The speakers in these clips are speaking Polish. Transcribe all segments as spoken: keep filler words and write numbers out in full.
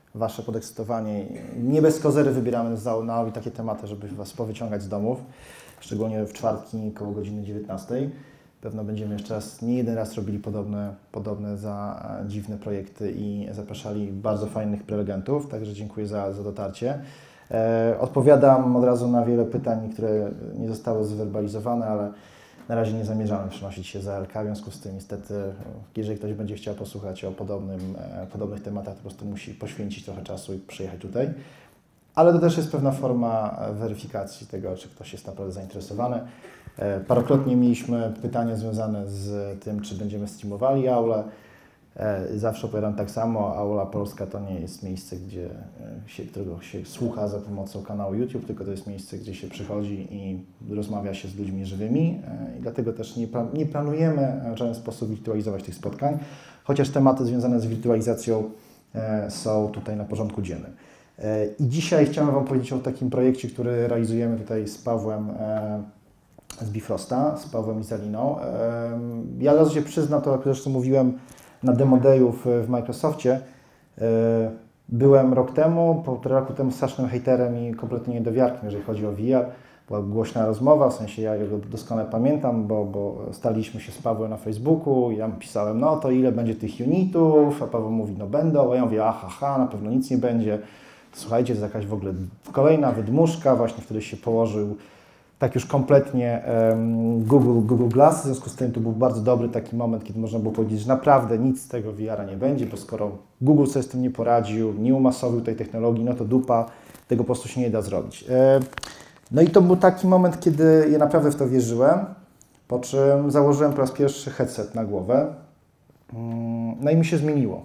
Wasze podekscytowanie. Nie bez kozery wybieramy z Naomi takie tematy, żeby Was powyciągać z domów, szczególnie w czwartki koło godziny dziewiętnastej. Pewno będziemy jeszcze raz, nie jeden raz robili podobne, podobne za dziwne projekty i zapraszali bardzo fajnych prelegentów, także dziękuję za, za dotarcie. E, odpowiadam od razu na wiele pytań, które nie zostały zwerbalizowane, ale na razie nie zamierzamy przenosić się za L K, w związku z tym niestety, jeżeli ktoś będzie chciał posłuchać o podobnym, e, podobnych tematach, to po prostu musi poświęcić trochę czasu i przyjechać tutaj. Ale to też jest pewna forma weryfikacji tego, czy ktoś jest naprawdę zainteresowany. E, parokrotnie mieliśmy pytania związane z tym, czy będziemy streamowali aulę. E, zawsze opowiadam tak samo, Aula Polska to nie jest miejsce, gdzie się, którego się słucha za pomocą kanału YouTube, tylko to jest miejsce, gdzie się przychodzi i rozmawia się z ludźmi żywymi. E, I dlatego też nie, nie planujemy w żaden sposób wirtualizować tych spotkań, chociaż tematy związane z wirtualizacją e, są tutaj na porządku dziennym. I dzisiaj chciałem Wam powiedzieć o takim projekcie, który realizujemy tutaj z Pawłem z Bifrosta, z Pawłem i Zaliną. Ja od razu się przyznam, to jak zresztą mówiłem na Demo Dayu w Microsoftie. Byłem rok temu, półtora roku temu strasznym hejterem i kompletnie niedowiarkiem, jeżeli chodzi o V R. Była głośna rozmowa, w sensie ja go doskonale pamiętam, bo, bo staliśmy się z Pawłem na Facebooku i ja pisałem, no to ile będzie tych unitów, a Paweł mówi, no będą, a ja mówię, aha, ha, na pewno nic nie będzie. Słuchajcie, to jest jakaś w ogóle kolejna wydmuszka, właśnie wtedy się położył tak już kompletnie um, Google, Google Glass, w związku z tym to był bardzo dobry taki moment, kiedy można było powiedzieć, że naprawdę nic z tego V R-a nie będzie, bo skoro Google sobie z tym nie poradził, nie umasowił tej technologii, no to dupa, tego po prostu się nie da zrobić. E, no i to był taki moment, kiedy ja naprawdę w to wierzyłem, po czym założyłem po raz pierwszy headset na głowę, no i mi się zmieniło.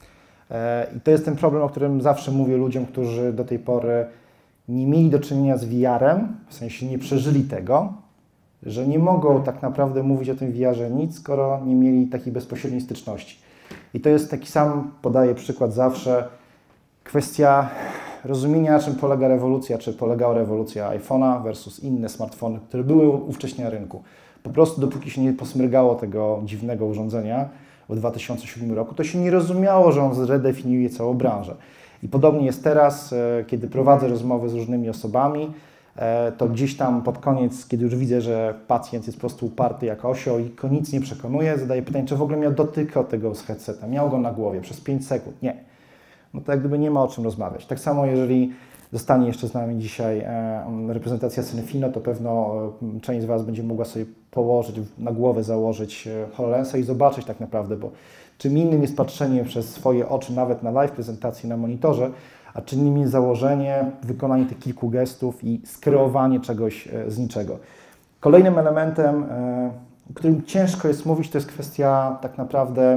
I to jest ten problem, o którym zawsze mówię ludziom, którzy do tej pory nie mieli do czynienia z V R-em, w sensie nie przeżyli tego, że nie mogą tak naprawdę mówić o tym V R-ze nic, skoro nie mieli takiej bezpośredniej styczności. I to jest taki sam, podaję przykład zawsze, kwestia rozumienia, na czym polega rewolucja, czy polegała rewolucja iPhone'a versus inne smartfony, które były ówcześnie na rynku. Po prostu dopóki się nie posmrygało tego dziwnego urządzenia, w dwa tysiące siódmym roku, to się nie rozumiało, że on zredefiniuje całą branżę. I podobnie jest teraz, kiedy prowadzę rozmowy z różnymi osobami, to gdzieś tam pod koniec, kiedy już widzę, że pacjent jest po prostu uparty jak osioł i go nic nie przekonuje, zadaję pytanie, czy w ogóle miał dotyk od tego z headseta, miał go na głowie przez pięć sekund. Nie. No to jak gdyby nie ma o czym rozmawiać. Tak samo jeżeli zostanie jeszcze z nami dzisiaj reprezentacja Cinefino, to pewno część z Was będzie mogła sobie położyć, na głowę założyć HoloLensa i zobaczyć tak naprawdę, bo czym innym jest patrzenie przez swoje oczy nawet na live prezentacji na monitorze, a czym innym jest założenie, wykonanie tych kilku gestów i skreowanie czegoś z niczego. Kolejnym elementem, o którym ciężko jest mówić, to jest kwestia tak naprawdę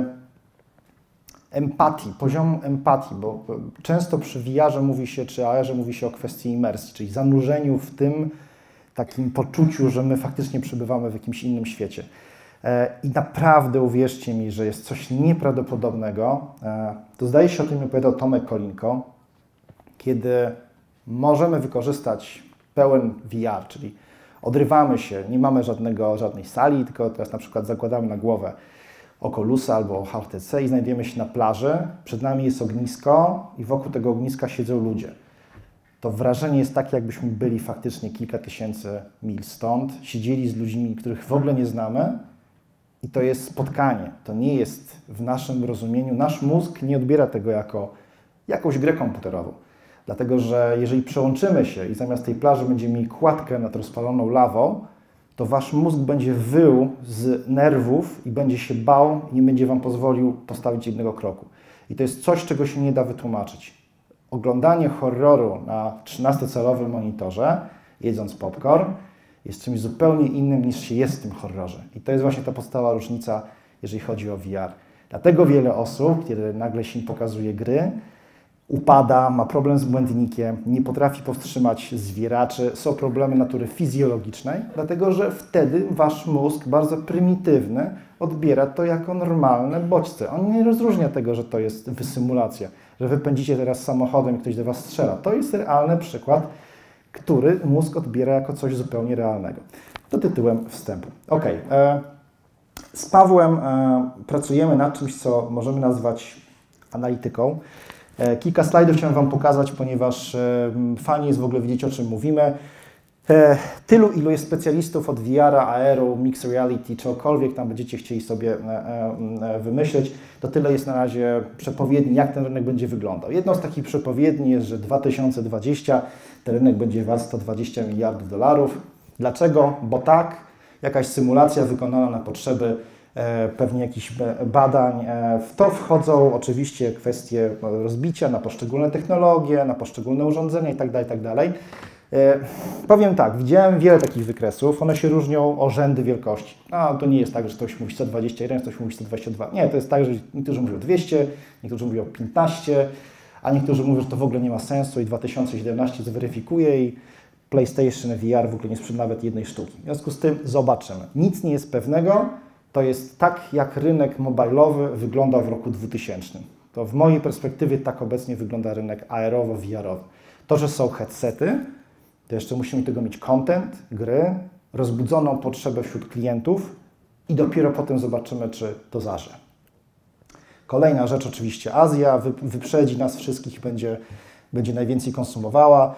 empatii, poziomu empatii, bo często przy V R-ze mówi się, czy A R-ze mówi się o kwestii imersji, czyli zanurzeniu w tym takim poczuciu, że my faktycznie przebywamy w jakimś innym świecie. I naprawdę uwierzcie mi, że jest coś nieprawdopodobnego. To zdaje się o tym opowiadał Tomek Kolinko, kiedy możemy wykorzystać pełen V R, czyli odrywamy się, nie mamy żadnego, żadnej sali, tylko teraz na przykład zakładamy na głowę Oculusa albo H T C i znajdujemy się na plaży, przed nami jest ognisko i wokół tego ogniska siedzą ludzie. To wrażenie jest takie, jakbyśmy byli faktycznie kilka tysięcy mil stąd, siedzieli z ludźmi, których w ogóle nie znamy i to jest spotkanie. To nie jest w naszym rozumieniu, nasz mózg nie odbiera tego jako jakąś grę komputerową. Dlatego, że jeżeli przełączymy się i zamiast tej plaży będziemy mieli kładkę nad rozpaloną lawą, to Wasz mózg będzie wył z nerwów i będzie się bał i nie będzie Wam pozwolił postawić jednego kroku. I to jest coś, czego się nie da wytłumaczyć. Oglądanie horroru na trzynastocalowym monitorze, jedząc popcorn, jest czymś zupełnie innym niż się jest w tym horrorze. I to jest właśnie ta podstawowa różnica, jeżeli chodzi o V R. Dlatego wiele osób, kiedy nagle się im pokazuje gry, upada, ma problem z błędnikiem, nie potrafi powstrzymać zwieraczy, są problemy natury fizjologicznej, dlatego że wtedy Wasz mózg, bardzo prymitywny, odbiera to jako normalne bodźce. On nie rozróżnia tego, że to jest wysymulacja, że Wy pędzicie teraz samochodem i ktoś do Was strzela. To jest realny przykład, który mózg odbiera jako coś zupełnie realnego. To tytułem wstępu. Ok. Z Pawłem pracujemy nad czymś, co możemy nazwać analityką. Kilka slajdów chciałem Wam pokazać, ponieważ fajnie jest w ogóle wiedzieć, o czym mówimy. Tylu, ilu jest specjalistów od V R-a, A R-u, Mixed Reality, czegokolwiek tam będziecie chcieli sobie wymyśleć, to tyle jest na razie przepowiedni, jak ten rynek będzie wyglądał. Jedną z takich przepowiedni jest, że dwa tysiące dwudziesty ten rynek będzie wart sto dwadzieścia miliardów dolarów. Dlaczego? Bo tak, jakaś symulacja wykonana na potrzeby pewnie jakichś badań. W to wchodzą oczywiście kwestie rozbicia na poszczególne technologie, na poszczególne urządzenia itd., itd. Powiem tak, widziałem wiele takich wykresów, one się różnią o rzędy wielkości. A to nie jest tak, że ktoś mówi sto dwadzieścia jeden, ktoś mówi sto dwadzieścia dwa. Nie, to jest tak, że niektórzy mówią dwieście, niektórzy mówią piętnaście, a niektórzy mówią, że to w ogóle nie ma sensu i dwa tysiące siedemnaście zweryfikuje i PlayStation V R w ogóle nie sprzeda nawet jednej sztuki. W związku z tym zobaczymy. Nic nie jest pewnego. To jest tak, jak rynek mobilowy wygląda w roku dwutysięcznym. To w mojej perspektywie tak obecnie wygląda rynek A R-owo-V R-owy. To, że są headsety, to jeszcze musimy tego mieć content, gry, rozbudzoną potrzebę wśród klientów i dopiero potem zobaczymy, czy to zaże. Kolejna rzecz oczywiście Azja, wyprzedzi nas wszystkich, będzie, będzie najwięcej konsumowała.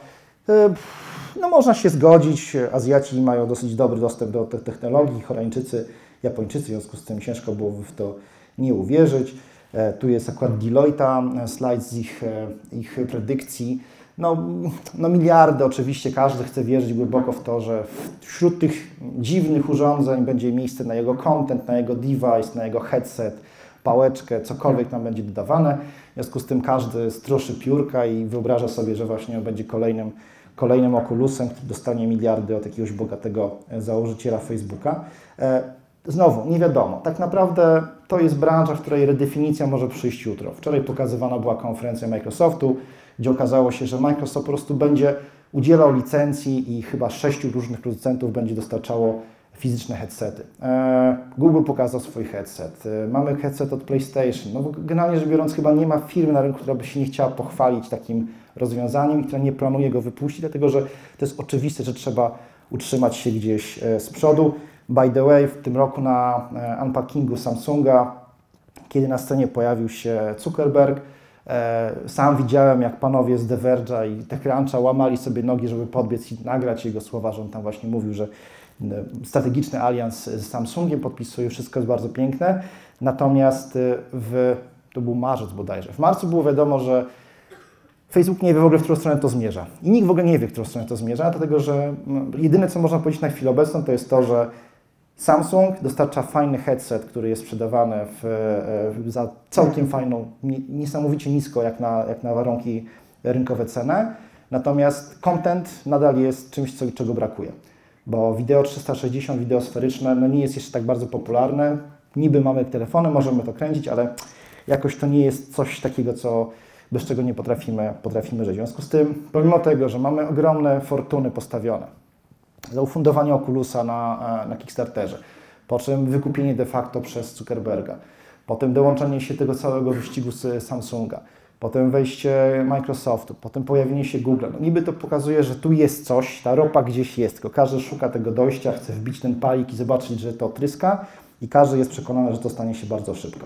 No można się zgodzić, Azjaci mają dosyć dobry dostęp do tych technologii, Koreańczycy, Japończycy, w związku z tym ciężko byłoby w to nie uwierzyć. Tu jest akurat Deloitte'a, slajd z ich, ich predykcji. No, no miliardy oczywiście, każdy chce wierzyć głęboko w to, że wśród tych dziwnych urządzeń będzie miejsce na jego content, na jego device, na jego headset, pałeczkę, cokolwiek tam będzie dodawane. W związku z tym każdy stroszy piórka i wyobraża sobie, że właśnie będzie kolejnym, kolejnym Oculusem, który dostanie miliardy od jakiegoś bogatego założyciela Facebooka. Znowu, nie wiadomo. Tak naprawdę to jest branża, w której redefinicja może przyjść jutro. Wczoraj pokazywana była konferencja Microsoftu, gdzie okazało się, że Microsoft po prostu będzie udzielał licencji i chyba sześciu różnych producentów będzie dostarczało fizyczne headsety. Google pokazał swój headset. Mamy headset od PlayStation. No, generalnie rzecz biorąc, chyba nie ma firmy na rynku, która by się nie chciała pochwalić takim rozwiązaniem i która nie planuje go wypuścić, dlatego że to jest oczywiste, że trzeba utrzymać się gdzieś z przodu. By the way, w tym roku na unpackingu Samsunga, kiedy na scenie pojawił się Zuckerberg, sam widziałem, jak panowie z The Verge'a i TechCruncha łamali sobie nogi, żeby podbiec i nagrać jego słowa, że on tam właśnie mówił, że strategiczny alians z Samsungiem podpisuje, wszystko jest bardzo piękne. Natomiast w, to był marzec bodajże, w marcu było wiadomo, że Facebook nie wie w ogóle, w którą stronę to zmierza. I nikt w ogóle nie wie, w którą stronę to zmierza, dlatego że jedyne, co można powiedzieć na chwilę obecną, to jest to, że Samsung dostarcza fajny headset, który jest sprzedawany w, za całkiem fajną, niesamowicie nisko jak na, jak na warunki rynkowe cenę. Natomiast content nadal jest czymś, co, czego brakuje. Bo wideo trzysta sześćdziesiąt, wideo sferyczne no nie jest jeszcze tak bardzo popularne. Niby mamy telefony, możemy to kręcić, ale jakoś to nie jest coś takiego, co, bez czego nie potrafimy, potrafimy żyć. W związku z tym, pomimo tego, że mamy ogromne fortuny postawione, za ufundowanie Oculusa na, na Kickstarterze, po czym wykupienie de facto przez Zuckerberga, potem dołączenie się tego całego wyścigu z Samsunga, potem wejście Microsoftu, potem pojawienie się Google. No niby to pokazuje, że tu jest coś, ta ropa gdzieś jest, tylko każdy szuka tego dojścia, chce wbić ten palik i zobaczyć, że to tryska i każdy jest przekonany, że to stanie się bardzo szybko.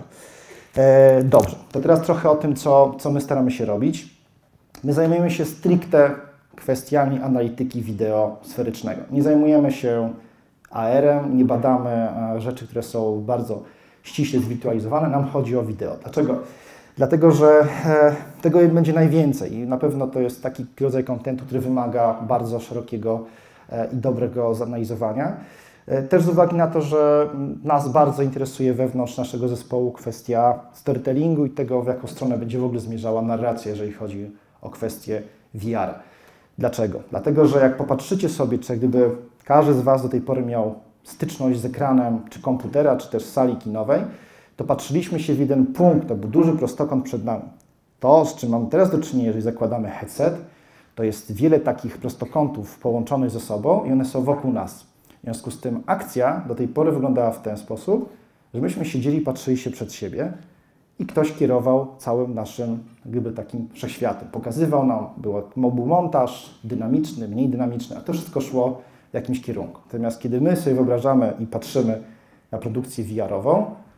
E, dobrze, to teraz trochę o tym, co, co my staramy się robić. My zajmujemy się stricte kwestiami analityki wideo sferycznego. Nie zajmujemy się A R-em, nie badamy rzeczy, które są bardzo ściśle zwirtualizowane. Nam chodzi o wideo. Dlaczego? Dlatego, że tego będzie najwięcej i na pewno to jest taki rodzaj kontentu, który wymaga bardzo szerokiego i dobrego zanalizowania. Też z uwagi na to, że nas bardzo interesuje wewnątrz naszego zespołu kwestia storytellingu i tego, w jaką stronę będzie w ogóle zmierzała narracja, jeżeli chodzi o kwestię V R. Dlaczego? Dlatego, że jak popatrzycie sobie, czy jak gdyby każdy z Was do tej pory miał styczność z ekranem, czy komputera, czy też sali kinowej, to patrzyliśmy się w jeden punkt, to był duży prostokąt przed nami. To, z czym mamy teraz do czynienia, jeżeli zakładamy headset, to jest wiele takich prostokątów połączonych ze sobą i one są wokół nas. W związku z tym akcja do tej pory wyglądała w ten sposób, że myśmy siedzieli, patrzyli się przed siebie i ktoś kierował całym naszym jakby takim wszechświatem. Pokazywał nam, był, był montaż dynamiczny, mniej dynamiczny, a to wszystko szło w jakimś kierunku. Natomiast kiedy my sobie wyobrażamy i patrzymy na produkcję V R-ową,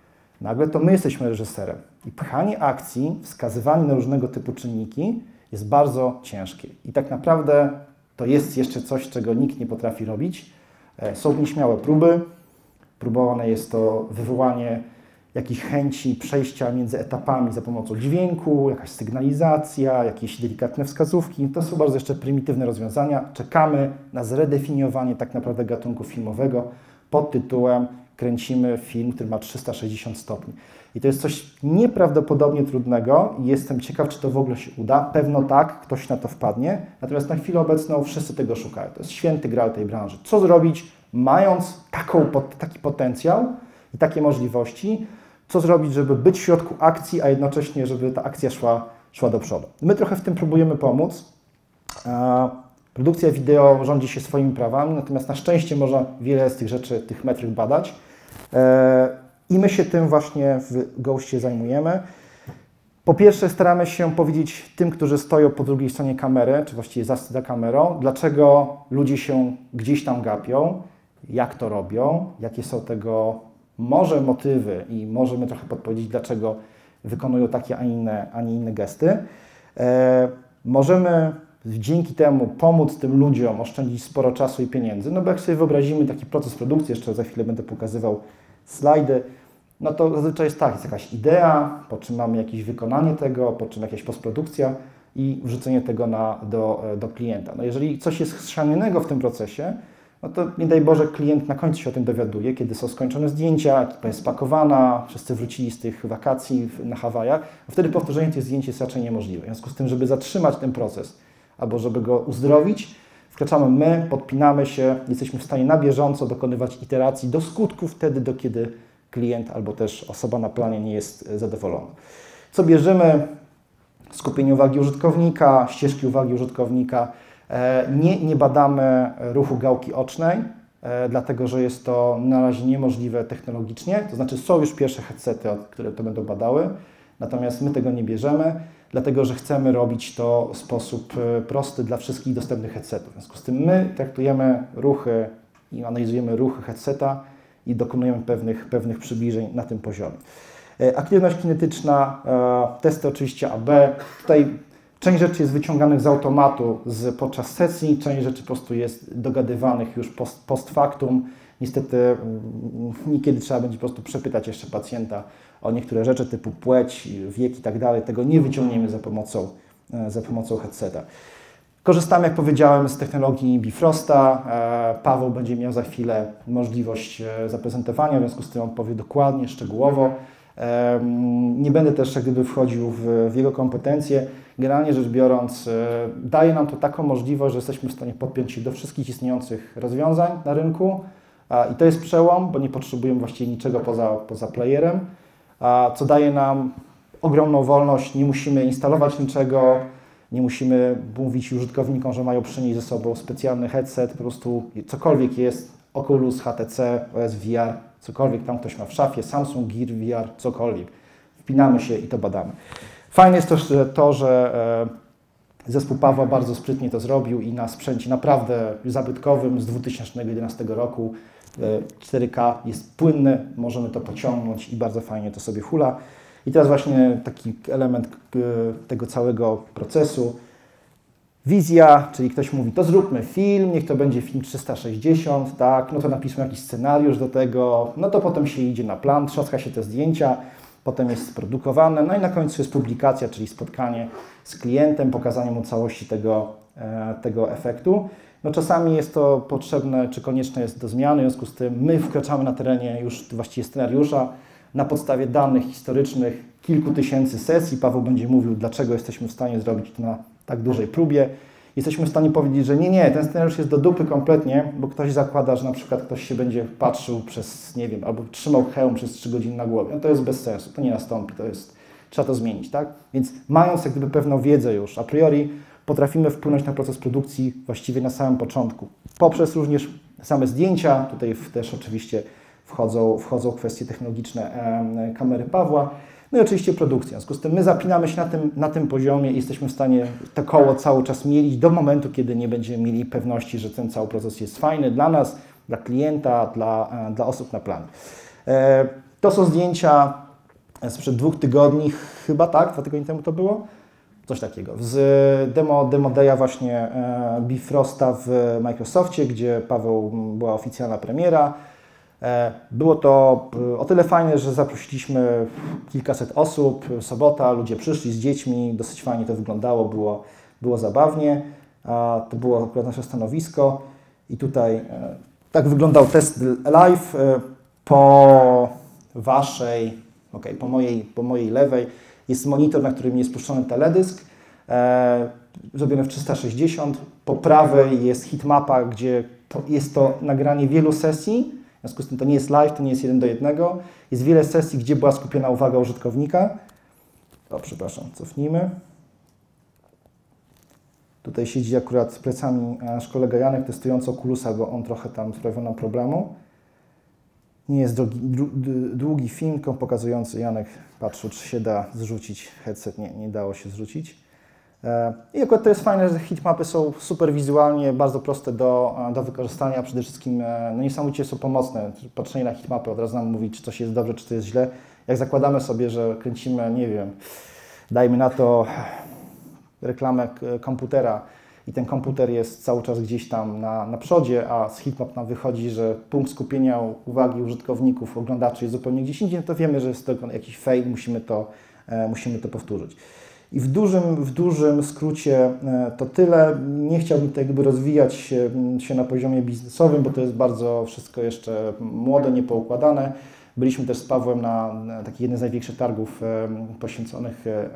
nagle to my jesteśmy reżyserem. I pchanie akcji, wskazywanie na różnego typu czynniki jest bardzo ciężkie. I tak naprawdę to jest jeszcze coś, czego nikt nie potrafi robić. Są nieśmiałe próby. Próbowane jest to wywołanie jakichś chęci przejścia między etapami za pomocą dźwięku, jakaś sygnalizacja, jakieś delikatne wskazówki. To są bardzo jeszcze prymitywne rozwiązania. Czekamy na zredefiniowanie tak naprawdę gatunku filmowego pod tytułem kręcimy film, który ma trzysta sześćdziesiąt stopni. I to jest coś nieprawdopodobnie trudnego i jestem ciekaw, czy to w ogóle się uda. Pewno tak, ktoś na to wpadnie. Natomiast na chwilę obecną wszyscy tego szukają. To jest święty graal tej branży. Co zrobić, mając taką, taki potencjał i takie możliwości, co zrobić, żeby być w środku akcji, a jednocześnie, żeby ta akcja szła, szła do przodu. My trochę w tym próbujemy pomóc. Produkcja wideo rządzi się swoimi prawami, natomiast na szczęście można wiele z tych rzeczy, tych metryk badać. I my się tym właśnie w Ghoście zajmujemy. Po pierwsze staramy się powiedzieć tym, którzy stoją po drugiej stronie kamery, czy właściwie za, za kamerą, dlaczego ludzie się gdzieś tam gapią, jak to robią, jakie są tego może motywy i możemy trochę podpowiedzieć, dlaczego wykonują takie, a, inne, a nie inne gesty. E, możemy dzięki temu pomóc tym ludziom oszczędzić sporo czasu i pieniędzy, no bo jak sobie wyobrazimy taki proces produkcji, jeszcze za chwilę będę pokazywał slajdy, no to zazwyczaj jest tak, jest jakaś idea, po czym mamy jakieś wykonanie tego, po czym jakaś postprodukcja i wrzucenie tego na, do, do klienta. No jeżeli coś jest chrzanianego w tym procesie, no to nie daj Boże klient na końcu się o tym dowiaduje, kiedy są skończone zdjęcia, ekipa jest spakowana, wszyscy wrócili z tych wakacji na Hawajach, a wtedy powtórzenie tych zdjęć jest raczej niemożliwe. W związku z tym, żeby zatrzymać ten proces albo żeby go uzdrowić, wkraczamy my, podpinamy się, jesteśmy w stanie na bieżąco dokonywać iteracji do skutku wtedy, do kiedy klient albo też osoba na planie nie jest zadowolona. Co bierzemy? Skupienie uwagi użytkownika, ścieżki uwagi użytkownika. Nie, nie badamy ruchu gałki ocznej, dlatego że jest to na razie niemożliwe technologicznie. To znaczy są już pierwsze headsety, które to będą badały, natomiast my tego nie bierzemy, dlatego że chcemy robić to w sposób prosty dla wszystkich dostępnych headsetów. W związku z tym my traktujemy ruchy i analizujemy ruchy headseta i dokonujemy pewnych, pewnych przybliżeń na tym poziomie. Aktywność kinetyczna, testy oczywiście A B. Tutaj część rzeczy jest wyciąganych z automatu z, podczas sesji, część rzeczy po prostu jest dogadywanych już post, post factum. Niestety niekiedy trzeba będzie po prostu przepytać jeszcze pacjenta o niektóre rzeczy typu płeć, wiek i tak dalej. Tego nie wyciągniemy za pomocą, za pomocą headseta. Korzystamy, jak powiedziałem, z technologii Bifrosta. Paweł będzie miał za chwilę możliwość zaprezentowania, w związku z tym on powie dokładnie, szczegółowo. Nie będę też jak gdyby wchodził w, w jego kompetencje. Generalnie rzecz biorąc, daje nam to taką możliwość, że jesteśmy w stanie podpiąć się do wszystkich istniejących rozwiązań na rynku i to jest przełom, bo nie potrzebujemy właściwie niczego poza, poza playerem, co daje nam ogromną wolność. Nie musimy instalować niczego, nie musimy mówić użytkownikom, że mają przynieść ze sobą specjalny headset, po prostu cokolwiek jest, Oculus, H T C, O S V R, cokolwiek tam ktoś ma w szafie, Samsung Gear V R, cokolwiek. Wpinamy się i to badamy. Fajne jest też to, że zespół Pawła bardzo sprytnie to zrobił i na sprzęcie naprawdę zabytkowym z dwa tysiące jedenastego roku cztery K jest płynny, możemy to pociągnąć i bardzo fajnie to sobie hula. I teraz właśnie taki element tego całego procesu. Wizja, czyli ktoś mówi, to zróbmy film, niech to będzie film trzysta sześćdziesiąt, tak, no to napiszmy jakiś scenariusz do tego, no to potem się idzie na plan, trzaska się te zdjęcia, potem jest sprodukowane, no i na końcu jest publikacja, czyli spotkanie z klientem, pokazanie mu całości tego, e, tego efektu. No czasami jest to potrzebne, czy konieczne jest do zmiany, w związku z tym my wkraczamy na terenie już właściwie scenariusza na podstawie danych historycznych kilku tysięcy sesji. Paweł będzie mówił, dlaczego jesteśmy w stanie zrobić to na tak dużej próbie. Jesteśmy w stanie powiedzieć, że nie, nie, ten scenariusz jest do dupy kompletnie, bo ktoś zakłada, że na przykład ktoś się będzie patrzył przez, nie wiem, albo trzymał hełm przez trzy godziny na głowie. No to jest bez sensu, to nie nastąpi, to jest, trzeba to zmienić, tak? Więc mając jak gdyby pewną wiedzę już a priori, potrafimy wpłynąć na proces produkcji właściwie na samym początku. Poprzez również same zdjęcia, tutaj też oczywiście wchodzą, wchodzą kwestie technologiczne e, kamery Pawła, no i oczywiście produkcja. W związku z tym my zapinamy się na tym, na tym poziomie i jesteśmy w stanie to koło cały czas mielić do momentu, kiedy nie będziemy mieli pewności, że ten cały proces jest fajny dla nas, dla klienta, dla, dla osób na planie. E, to są zdjęcia sprzed dwóch tygodni, chyba tak, dwa tygodnie temu to było, coś takiego, z demo, demo daya właśnie e, Bifrosta w Microsoftie, gdzie Paweł była oficjalna premiera. E, było to o tyle fajne, że zaprosiliśmy kilkaset osób, sobota, ludzie przyszli z dziećmi, dosyć fajnie to wyglądało, było, było zabawnie. A to było akurat nasze stanowisko i tutaj e, tak wyglądał test live. E, po waszej, okay, po, mojej, po mojej lewej jest monitor, na którym jest puszczony teledysk, e, zrobiony w trzysta sześćdziesiąt. Po prawej jest hitmapa, gdzie to, jest to nagranie wielu sesji. W związku z tym to nie jest live, to nie jest jeden do jednego. Jest wiele sesji, gdzie była skupiona uwaga użytkownika. O, przepraszam, cofnijmy. Tutaj siedzi akurat z plecami nasz kolega Janek, testujący Oculusa, bo on trochę tam sprawił nam problemu. Nie jest drogi, długi film pokazujący, Janek patrzył, czy się da zrzucić headset. Nie, nie dało się zrzucić. I akurat to jest fajne, że hitmapy są super wizualnie, bardzo proste do, do wykorzystania. Przede wszystkim no niesamowicie są pomocne. Patrzenie na hitmapy od razu nam mówi, czy coś jest dobrze, czy to jest źle. Jak zakładamy sobie, że kręcimy, nie wiem, dajmy na to reklamę komputera i ten komputer jest cały czas gdzieś tam na, na przodzie, a z hitmap nam wychodzi, że punkt skupienia uwagi użytkowników, oglądaczy jest zupełnie gdzieś indziej, no to wiemy, że jest to jakiś fail, musimy to, e, musimy to powtórzyć. I w dużym, w dużym skrócie e, to tyle. Nie chciałbym tutaj jakby rozwijać się, się na poziomie biznesowym, bo to jest bardzo wszystko jeszcze młode, niepoukładane. Byliśmy też z Pawłem na, na takiej jednej z największych targów e, poświęconych e,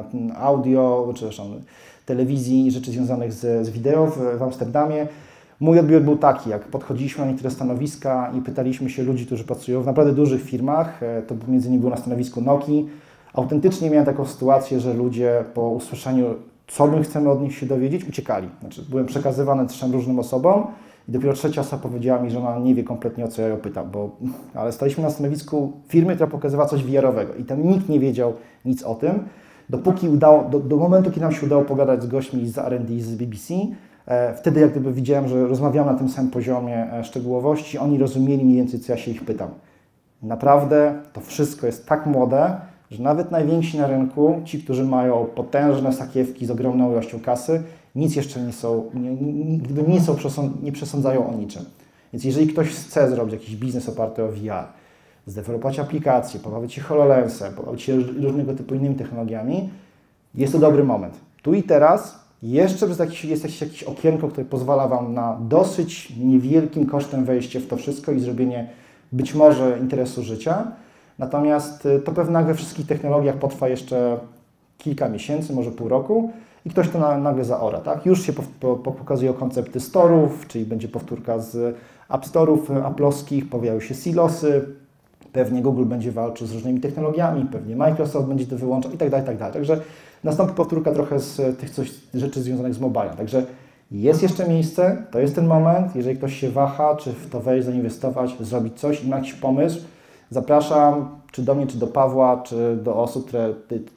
audio, czy zresztą telewizji i rzeczy związanych z, z wideo w, w Amsterdamie. Mój odbiór był taki, jak podchodziliśmy na niektóre stanowiska i pytaliśmy się ludzi, którzy pracują w naprawdę dużych firmach, e, to między innymi było na stanowisku Nokii. Autentycznie miałem taką sytuację, że ludzie po usłyszeniu, co my chcemy od nich się dowiedzieć, uciekali. Znaczy, byłem przekazywany trzem różnym osobom i dopiero trzecia osoba powiedziała mi, że ona nie wie kompletnie, o co ja ją pytam, bo, ale staliśmy na stanowisku firmy, która pokazywała coś V R-owego i tam nikt nie wiedział nic o tym, dopóki udało, do, do momentu, kiedy nam się udało pogadać z gośćmi z R and D, z B B C, e, wtedy jak gdyby widziałem, że rozmawiamy na tym samym poziomie e, szczegółowości, oni rozumieli mniej więcej, co ja się ich pytam. Naprawdę to wszystko jest tak młode, że nawet najwięksi na rynku, ci, którzy mają potężne sakiewki z ogromną ilością kasy, nic jeszcze nie są, nie, nie, gdyby nie, są nie przesądzają o niczym. Więc jeżeli ktoś chce zrobić jakiś biznes oparty o V R, zdevelopować aplikacje, pobawić się HoloLensem, pobawić się różnego typu innymi technologiami, jest to dobry moment. Tu i teraz jeszcze jest jakieś, jest jakieś, jakieś okienko, które pozwala Wam na dosyć niewielkim kosztem wejście w to wszystko i zrobienie być może interesu życia. Natomiast to pewnie we wszystkich technologiach potrwa jeszcze kilka miesięcy, może pół roku i ktoś to na, nagle zaora. Tak? Już się po, po, pokazują koncepty storów, czyli będzie powtórka z App Store'ów apple'owskich, pojawiają się silosy, pewnie Google będzie walczył z różnymi technologiami, pewnie Microsoft będzie to wyłączał i tak dalej, i tak dalej. Także nastąpi powtórka trochę z tych coś, rzeczy związanych z mobile. Także jest jeszcze miejsce, to jest ten moment, jeżeli ktoś się waha, czy w to wejść, zainwestować, zrobić coś i ma jakiś pomysł, zapraszam czy do mnie, czy do Pawła, czy do osób, które,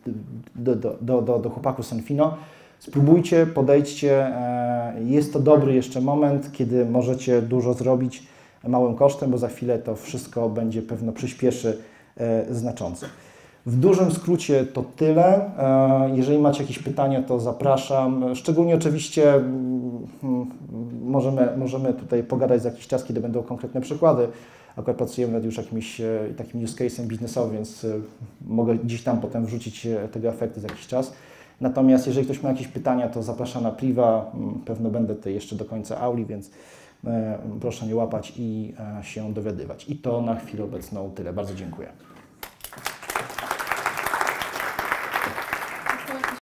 do, do, do, do, do chłopaków Senfino. Spróbujcie, podejdźcie. Jest to dobry jeszcze moment, kiedy możecie dużo zrobić małym kosztem, bo za chwilę to wszystko będzie pewno przyspieszy znacząco. W dużym skrócie to tyle. Jeżeli macie jakieś pytania, to zapraszam. Szczególnie oczywiście możemy, możemy tutaj pogadać za jakiś czas, kiedy będą konkretne przykłady. Akurat pracujemy nad już jakimś takim use case'em biznesowym, więc mogę gdzieś tam potem wrzucić tego efekty za jakiś czas. Natomiast jeżeli ktoś ma jakieś pytania, to zapraszam na priwa. Pewno będę tutaj jeszcze do końca auli, więc proszę nie łapać i się dowiadywać. I to na chwilę obecną tyle. Bardzo dziękuję.